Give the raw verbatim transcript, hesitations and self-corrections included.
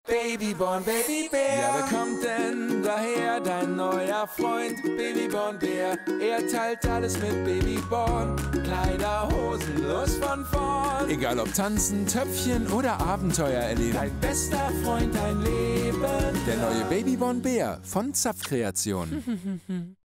Babyborn, Babybär. Ja, wer kommt denn daher, dein neuer Freund? Babyborn Bär, er teilt alles mit Babyborn. Kleider, Hosen, los von vorn. Egal ob tanzen, Töpfchen oder Abenteuer erleben. Dein bester Freund, dein Leben. Der neue Babyborn Bär von Zapf Kreation.